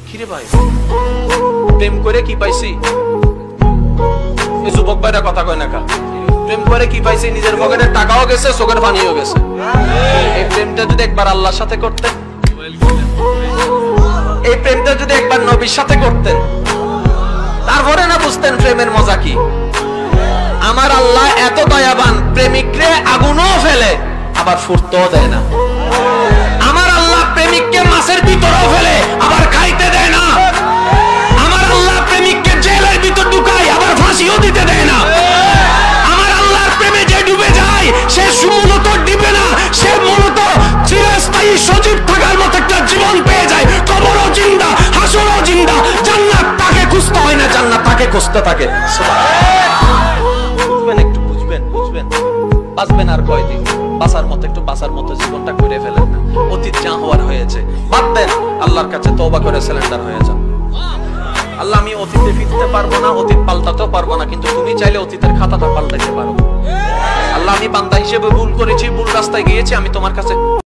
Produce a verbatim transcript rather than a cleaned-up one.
কিরে ভাই প্রেম করে কি পাইছি? এই যুবক ভাইরা কথা কয় না কা? প্রেম করে কি পাইছি? নিজের পকেটের টাকাও গেছে, চোখের পানিও গেছে। এই প্রেমটা যদি একবার আল্লাহর সাথে করতেন, এই প্রেমটা যদি একবার নবীর সাথে করতেন, তারপরে না বুঝতেন প্রেমের মজা কি। আমার আল্লাহ এত দয়াবান, প্রেমিকরে আগুনও ফেলে আবার ফুটতেও দেয় না। আমার আল্লাহ প্রেমিককে মাছের ভিতরেও ফেলে আবার খাইতে দেয় না। আমার আল্লাহ প্রেমিককে জেলের ভিতর ঢুকায় আবার ফাঁসিও দিতে দেয় না। আমার আল্লাহর প্রেমে যে ডুবে যায় সে মূলত ডিবে না, সে মূলত চিরস্থায়ী সজীব থাকার মতো একটা জীবন পেয়ে যায়। কবরও জিন্দা, হাসরও জিন্দা। জান্নাত তাকে খুঁজতে হয় না, জান্নাত তাকে খুঁজতে থাকে। বুঝবেন, একটু বুঝবেন, বুঝবেন। বাঁচবেন আর কয়দিন? বাঁচার মতো একটু বাঁচার মতো জীবনটা করে ফেলেন না। অতীত যা হওয়ার হয়েছে বাদ দেন, আল্লাহর কাছে তওবা করে সিলিন্ডার হয়ে যান। আল্লাহ, আমি অতীতে ফিরতে পারবো না, অতীত পাল্টাতেও পারবো না, কিন্তু তুমি চাইলে অতীতের খাতাটা পাল্টাইতে পারো। আল্লাহ, আমি বান্দা হিসেবে ভুল করেছি, ভুল রাস্তায় গিয়েছি, আমি তোমার কাছে